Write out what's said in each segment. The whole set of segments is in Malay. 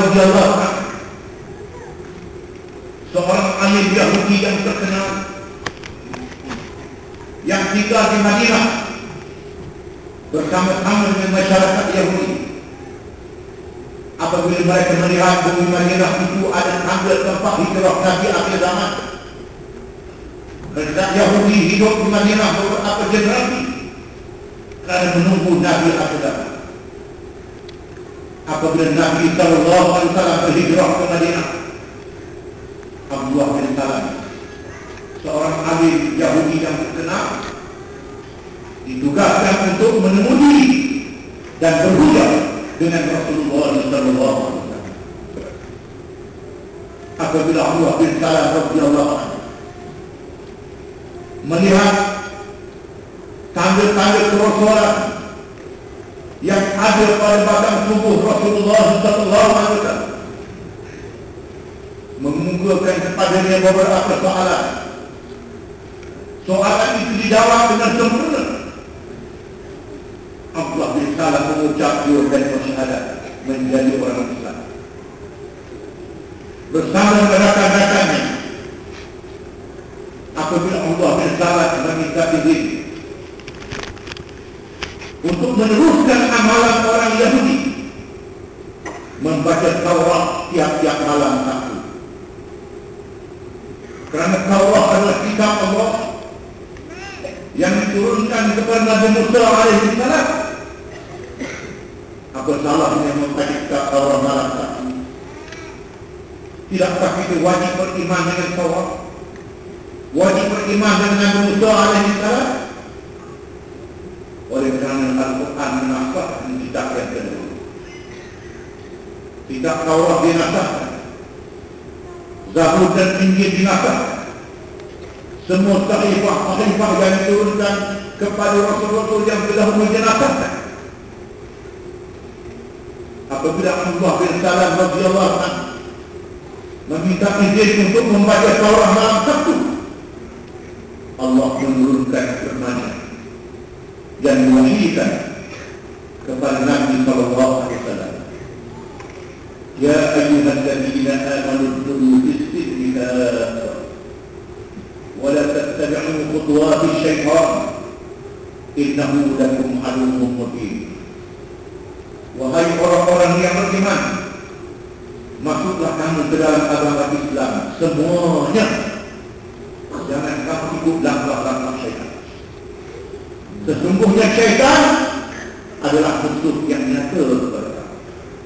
radhiyallahu anhu, seorang alim Yahudi yang terkenal yang tinggal di Madinah bersama-sama dengan masyarakat Yahudi. Apabila mereka melihat bumi Madinah itu ada tanda tempat hijrah Nabi akhir zaman, kerana Yahudi hidup di Madinah beberapa generasi kerana menunggu Nabi akhir zaman. Apabila Nabi sallallahu alaihi wasallam berhijrah ke Madinah, Abdullah bin Salam, seorang alim Yahudi yang terkenal, ditugaskan untuk menemui dan berhujah dengan Rasulullah sallallahu alaihi wasallam. Apabila Abdullah bin Salam radhiyallahu anhu melihat tanda-tanda kerasulan yang ada pada batang tubuh Rasulullah sallallahu alaihi wasallam, mengunggulkan kepadanya beberapa soalan. Soalan itu dijawab dengan sempurna. Abdullah bin Salam mengucap dua kalimat syahadat, menjadi orang Islam bersama rakan-rakannya. Apabila Abdullah bin Salam meminta izin untuk meneruskan amalan orang Yahudi, membaca Taurat tiap-tiap malam satu, kerana Taurat adalah kitab Allah yang diturunkan kepada Nabi Musa alaihi salam. Apa salahnya membaca kitab Taurat malam satu? Tidakkah kita wajib beriman dengan Taurat? Wajib beriman dengan Nabi Musa alaihi salam? Oleh kerana Al-Quran menasahkan kitab yang kedua. Kitab Taurat dinasahkan, Zabur dan Injil dinasahkan, semua sahifah yang diturunkan kepada Rasul-Rasul yang terdahulu dinasahkan. Apabila Abdullah bin Salam radhiyallahu anhu meminta izin untuk membaca Taurat malam Sabtu, Allah menurunkan firman-Nya dan mewahyukan kepada Nabi sallallahu alaihi wasallam, ya ayyuhalladzina amanu udkhulu fis-silmi kaffah wa la tattabi'u khutuwati syaitan innahu lakum aduwwun mubin. Wahai orang-orang yang beriman, masuklah kamu ke dalam agama Islam semuanya, jangan kamu ikut langkah-langkah syaitan. Sesungguhnya syaitan adalah musuh yang nyata kepada kamu.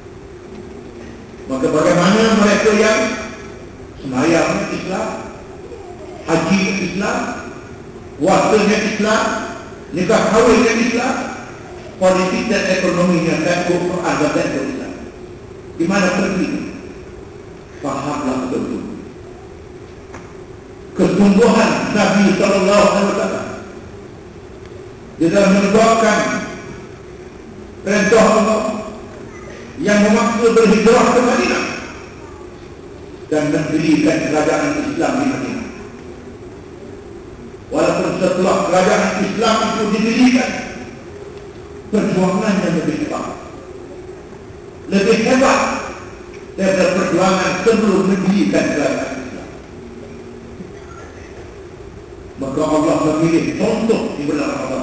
Maka bagaimana mereka yang sembahyang Islam, haji Islam, puasanya Islam, nikah kahwinnya Islam, politik dan ekonominya dan Quran dan Islam, di mana pergi? Fahamlah betul kesungguhan Nabi sallallahu alaihi wasallam di dalam menegakkan perintah Allah yang memaksa berhijrah ke Madinah dan mendirikan kerajaan Islam di Madinah. Walaupun setelah kerajaan Islam itu didirikan, perjuangannya lebih hebat daripada perjuangan sebelum mendirikan kerajaan Islam. Maka Allah memilih contoh di bulan Ramadan,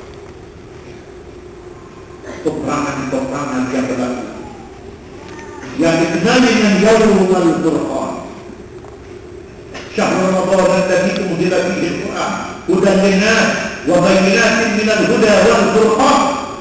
peperangan-peperangan yang berlaku yang dikenal dengan Yaumul Furqan. Syahrul Ramadan alladzi unzila fihi al-Qur'an hudan lin-nas wa bayyinatin minal huda wal furqan.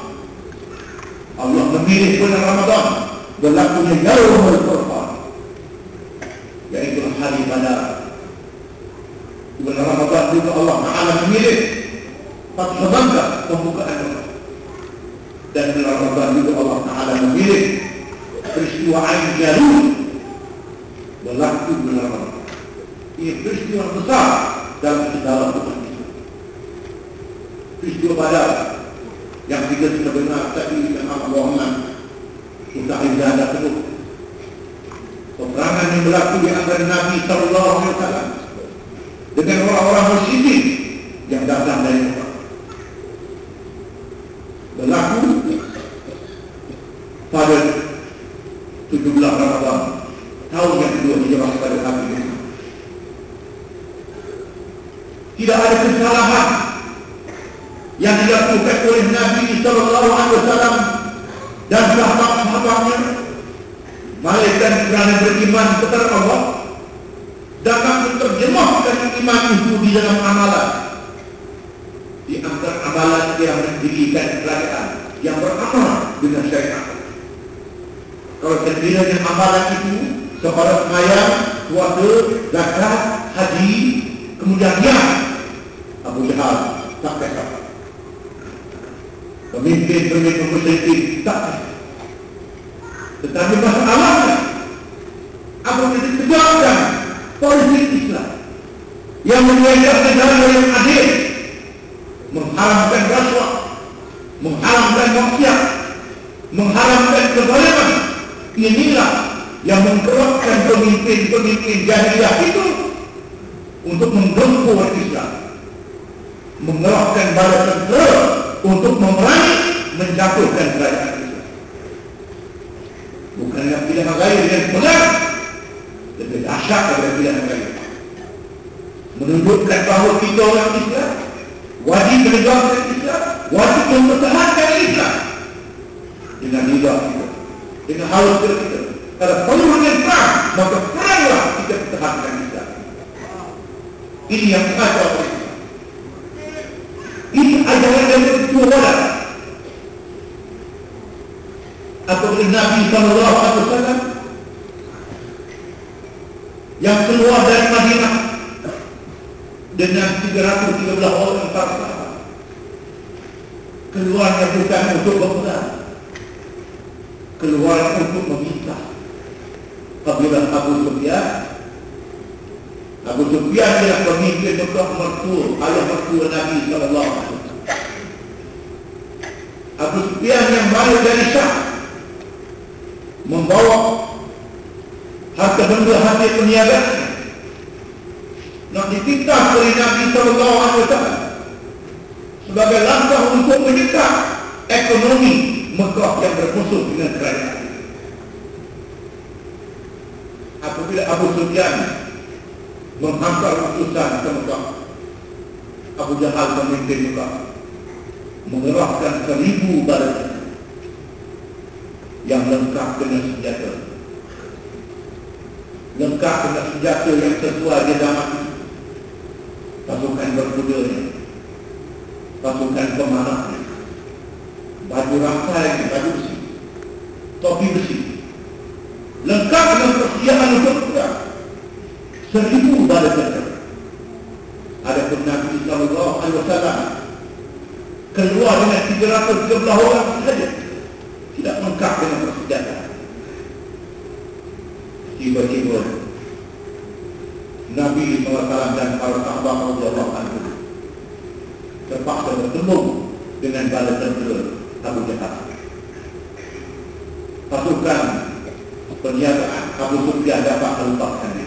Allah memilih bulan Ramadan berlakunya Yaumul Furqan, yaitu hari Badar. Bulan Ramadan juga Allah Ta'ala memilih Fathul Makkah, pembukaan Makkah. Dan bulan Ramadan juga Allah Ta'ala memilih peristiwa Ain Jalut berlaku bulan Ramadan. Ini peristiwa besar dalam sejarah umat Islam. Peristiwa Badar yang kita sudah dengar tadi dengan Muhammad sudah ada penuh. Peperangan yang berlaku di antara Nabi sallallahu alaihi wasallam dengan orang-orang musyrikin yang datang dari Mekah. Berlaku pada 17 bulan Ramadan tahun yang kedua hijrah pada Nabi Muhammad. Tidak ada kesalahan yang dilakukan oleh Nabi sallallahu alaihi wasallam dan sahabat-sahabatnya melainkan kerana beriman kepada Allah dan menerjemahkan iman itu di dalam amalan. Di antara amalan yang mendirikan kerajaan yang beramal dengan syariat. Kalau sekiranya amalan itu seorang sembahyang, puasa, zakat, haji, kemudian dia Abu Jahal tak kisah. Pemimpin-pemimpin musyrikin tak kisah. Tetapi masalahnya apabila ditegakkan politik Islam yang menjaga negara yang adil, mengharamkan rasuah, mengharamkan maksiat, mengharamkan kezaliman, inilah yang menggerakkan pemimpin-pemimpin jahiliyah itu untuk menggempur Islam, mengerahkan bala tentera untuk memerangi, menjatuhkan kerajaan Islam. Bukanlah pilihan gaya yang benar, lebih dahsyat daripada pilihan gaya. Menunjukkan bahawa kita orang Islam wajib menegakkan Islam, wajib mempertahankan Islam dengan lidah kita, dengan halus kita. Kalau perlu dengan perang, maka peranglah kita pertahankan Islam. Ini yang ada oleh Islam. Ini ajaran yang bertualah. Apabila Nabi sallallahu alaihi wasallam yang keluar dari Madinah dengan 313 orang para sahabat, keluarnya bukan untuk berperang, keluar untuk meminta. Apabila Abu Sufyan adalah pemimpin Mekah mertua, ayah mertua Nabi sallallahu alaihi wasallam. Abu Sufyan yang balik dari Syam membawa harta benda hasil perniagaan nak dititah oleh Nabi sallallahu alaihi wasallam sebagai langkah untuk menyekat ekonomi Mekah yang bermusuh dengan kerajaan. Apabila Abu Sufyan menghantar utusan ke Mekah, Abu Jahal pemimpin Mekah mengerahkan 1000 bala yang lengkap dengan senjata, lengkap dengan senjata yang sesuai di zaman itu. Pasukan berkudanya, pasukan pemanahnya, baju rangkai, baju besi, topi besi, lengkap dengan persediaan untuk perang. 1000 bala tentera. Adapun Nabi sallallahu alaihi wasallam keluar dengan 313 orang saja, tidak lengkap dengan persenjataan. Tiba-tiba Nabi SAW dan para sahabat radhiyallahu anhu terpaksa bertemu dengan bala tentera Abu Jahal. Pasukan perniagaan Abu Sufyan dapat melepaskan diri.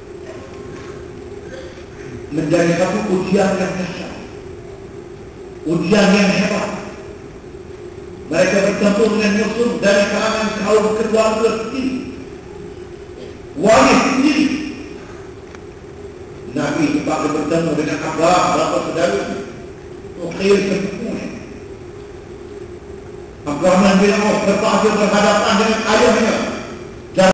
Menjadi satu ujian yang dahsyat, ujian yang hebat. Mereka bertempur dengan musuh dari kalangan kaum keluarga sendiri, waris sendiri. Nabi terpaksa bertemu dengan Abbas, bapa saudara Uqail sepupunya. Abdurrahman bin Auf terpaksa berhadapan dengan ayahnya